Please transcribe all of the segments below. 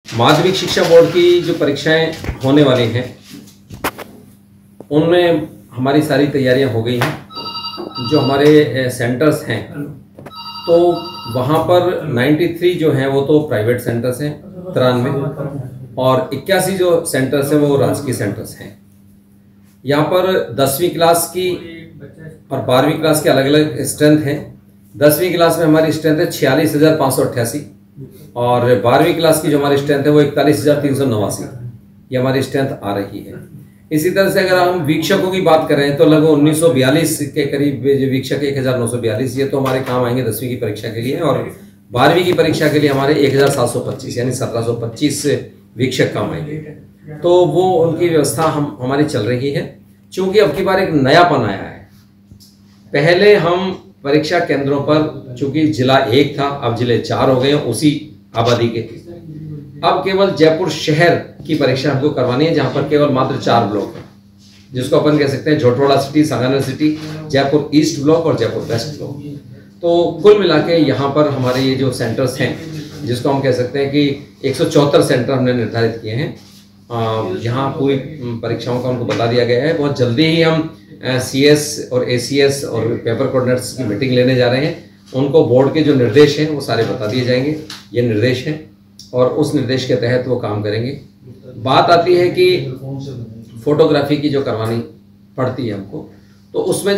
माध्यमिक शिक्षा बोर्ड की जो परीक्षाएं होने वाली हैं उनमें हमारी सारी तैयारियां हो गई हैं। जो हमारे सेंटर्स हैं तो वहाँ पर 93 जो हैं वो तो प्राइवेट सेंटर्स हैं 93 और 81 जो सेंटर्स हैं वो राजकीय सेंटर्स हैं। यहाँ पर 10वीं क्लास की और 12वीं क्लास के अलग अलग स्ट्रेंथ है। 10वीं क्लास में हमारी स्ट्रेंथ है 46,588 और 12वीं क्लास की जो हमारी स्ट्रेंथ है वो 41,389 ये हमारी स्ट्रेंथ आ रही है। इसी तरह से अगर हम वीक्षकों की बात करें तो लगभग 1942 के करीब जो वीक्षक 1942 ये तो हमारे काम आएंगे 10वीं की परीक्षा के लिए और 12वीं की परीक्षा के लिए हमारे 1725 यानी 1725 वीक्षक काम आएंगे। तो वो उनकी व्यवस्था हमारी चल रही है। चूंकि अब की बार एक नयापन आया है। पहले हम परीक्षा केंद्रों पर चूंकि जिला 1 था अब जिले 4 हो गए उसी आबादी के। अब केवल जयपुर शहर की परीक्षा हमको करवानी है जहां पर केवल मात्र 4 ब्लॉक हैं जिसको अपन कह सकते हैं Jhotwara city, Sanganer city, Jaipur east block और जयपुर वेस्ट ब्लॉक। तो कुल मिला के यहाँ पर हमारे ये जो सेंटर्स हैं जिसको हम कह सकते हैं कि 174 सेंटर हमने निर्धारित किए हैं। यहाँ पूरी परीक्षाओं का उनको बता दिया गया है। बहुत जल्दी ही हम CS और ACS और पेपर कोऑर्डिनेटर्स की मीटिंग लेने जा रहे हैं। उनको बोर्ड के जो निर्देश हैं वो सारे बता दिए जाएंगे। ये निर्देश हैं और उस निर्देश के तहत वो काम करेंगे। बात आती है कि फोटोग्राफी की जो करवानी पड़ती है हमको, तो उसमें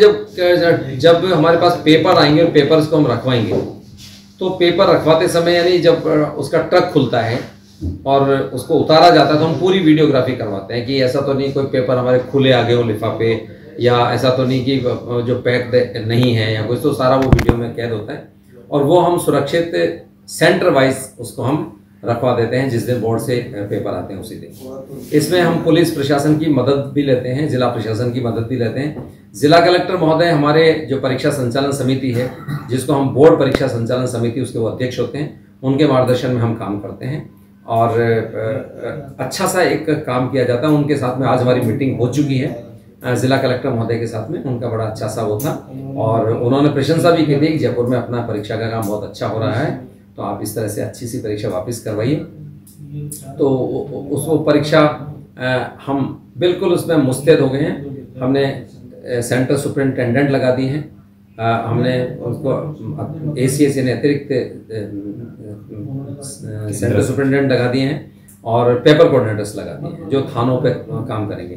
जब हमारे पास पेपर आएंगे और पेपर्स को हम रखवाएंगे तो पेपर रखवाते समय यानी जब उसका ट्रक खुलता है और उसको उतारा जाता है तो हम पूरी वीडियोग्राफी करवाते हैं कि ऐसा तो नहीं कोई पेपर हमारे खुले आ गए हो लिफाफे या ऐसा तो नहीं कि जो पैक्ड नहीं है या कुछ, तो सारा वो वीडियो में कैद होता है और वो हम सुरक्षित सेंटर वाइज उसको हम रखवा देते हैं जिस दिन बोर्ड से पेपर आते हैं उसी दिन। इसमें हम पुलिस प्रशासन की मदद भी लेते हैं, जिला प्रशासन की मदद भी लेते हैं। जिला कलेक्टर महोदय हमारे जो परीक्षा संचालन समिति है जिसको हम बोर्ड परीक्षा संचालन समिति उसके वो अध्यक्ष होते हैं, उनके मार्गदर्शन में हम काम करते हैं और अच्छा सा एक काम किया जाता है। उनके साथ में आज हमारी मीटिंग हो चुकी है जिला कलेक्टर महोदय के साथ में। उनका बड़ा अच्छा सा वो था और उन्होंने प्रशंसा भी की थी कि जयपुर में अपना परीक्षा का काम बहुत अच्छा हो रहा है, तो आप इस तरह से अच्छी सी परीक्षा वापस करवाइए। तो उस वो परीक्षा हम बिल्कुल उसमें मुस्तैद हो गए हैं। हमने सेंटर सुपरिटेंडेंट लगा दी हैं, हमने उसको ACS यानी अतिरिक्त सेंटर सुपरिटेंडेंट लगा दिए हैं और पेपर कोऑर्डिनेटर्स लगा दिए हैं जो थानों पे काम करेंगे।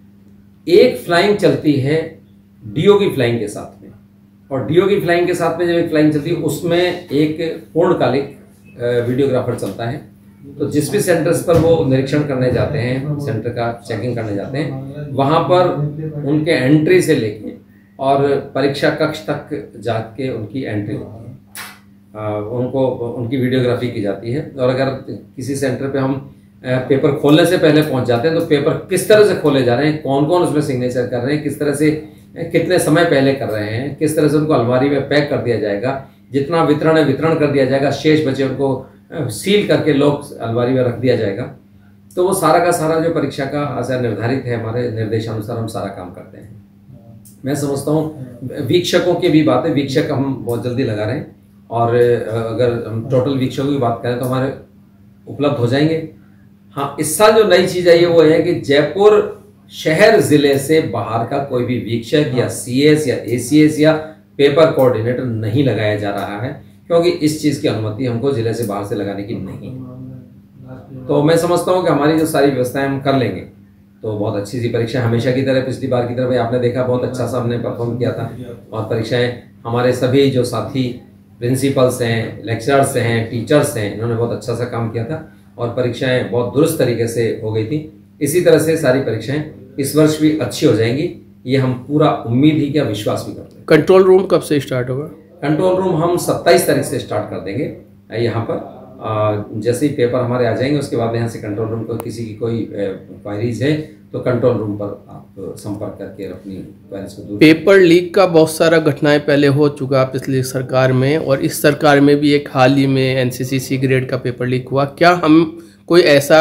एक फ्लाइंग चलती है DO की फ्लाइंग के साथ में और DO की फ्लाइंग के साथ में जब एक फ्लाइंग चलती है उसमें एक पूर्णकालिक वीडियोग्राफर चलता है। तो जिस भी सेंटर्स पर वो निरीक्षण करने जाते हैं, सेंटर का चेकिंग करने जाते हैं, वहाँ पर उनके एंट्री से लेके और परीक्षा कक्ष तक जाके उनकी एंट्री होती है, उनको उनकी वीडियोग्राफी की जाती है। और अगर किसी सेंटर पे हम पेपर खोलने से पहले पहुंच जाते हैं तो पेपर किस तरह से खोले जा रहे हैं, कौन कौन उसमें सिग्नेचर कर रहे हैं, किस तरह से कितने समय पहले कर रहे हैं, किस तरह से उनको अलमारी में पैक कर दिया जाएगा, जितना वितरण है वितरण कर दिया जाएगा, शेष बचे उनको सील करके लॉक अलमारी में रख दिया जाएगा। तो वो सारा का सारा जो परीक्षा का आचार निर्धारित है हमारे निर्देशानुसार हम सारा काम करते हैं। मैं समझता हूँ वीक्षकों की भी बात है, वीक्षक हम बहुत जल्दी लगा रहे हैं और अगर हम टोटल वीक्षकों की बात करें तो हमारे उपलब्ध हो जाएंगे। हाँ, इस साल जो नई चीज़ आई है वो है कि जयपुर शहर जिले से बाहर का कोई भी वीक्षक या CS या ACS या पेपर कोऑर्डिनेटर नहीं लगाया जा रहा है क्योंकि इस चीज़ की अनुमति हमको जिले से बाहर से लगाने की नहीं है। तो मैं समझता हूँ कि हमारी जो सारी व्यवस्थाएं हम कर लेंगे तो बहुत अच्छी सी परीक्षा हमेशा की तरह पिछली बार की तरह भाई आपने देखा बहुत अच्छा सा हमने परफॉर्म किया था और परीक्षाएं हमारे सभी जो साथी प्रिंसिपल्स हैं, लेक्चरर्स हैं, टीचर्स हैं, इन्होंने बहुत अच्छा सा काम किया था और परीक्षाएं बहुत दुरुस्त तरीके से हो गई थी। इसी तरह से सारी परीक्षाएं इस वर्ष भी अच्छी हो जाएंगी, ये हम पूरा उम्मीद ही क्या विश्वास भी करते हैं। कंट्रोल रूम कब से स्टार्ट होगा? कंट्रोल रूम हम 27 तारीख से स्टार्ट कर देंगे यहाँ पर। जैसे ही पेपर हमारे आ जाएंगे उसके बाद यहाँ से कंट्रोल रूम को किसी की कोई क्वायरीज है तो कंट्रोल रूम पर आप संपर्क करके अपनी क्वायरीज को दूर। पेपर लीक का बहुत सारा घटनाएं पहले हो चुका पिछली सरकार में और इस सरकार में भी एक हाल ही में NCC C ग्रेड का पेपर लीक हुआ। क्या हम कोई ऐसा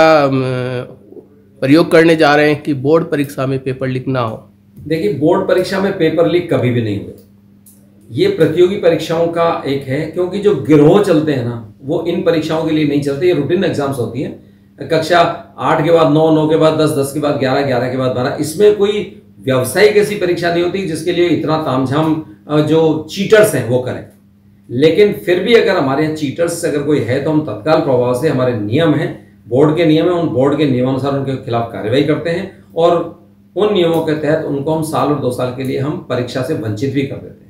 प्रयोग करने जा रहे हैं कि बोर्ड परीक्षा में पेपर लीक ना हो? देखिए, बोर्ड परीक्षा में पेपर लीक कभी भी नहीं हुए। ये प्रतियोगी परीक्षाओं का एक है क्योंकि जो गिरोह चलते हैं ना वो इन परीक्षाओं के लिए नहीं चलते, ये रूटीन एग्जाम्स होती हैं। कक्षा 8 के बाद 9, 9 के बाद 10, 10 के बाद 11, 11 के बाद 12, इसमें कोई व्यावसायिक ऐसी परीक्षा नहीं होती जिसके लिए इतना तामझाम जो चीटर्स हैं वो करें। लेकिन फिर भी अगर हमारे यहाँ चीटर्स अगर कोई है तो हम तत्काल प्रभाव से, हमारे नियम हैं, बोर्ड के नियम है, उन बोर्ड के नियमानुसार उनके खिलाफ कार्रवाई करते हैं और उन नियमों के तहत उनको हम साल और 2 साल के लिए हम परीक्षा से वंचित भी कर देते हैं।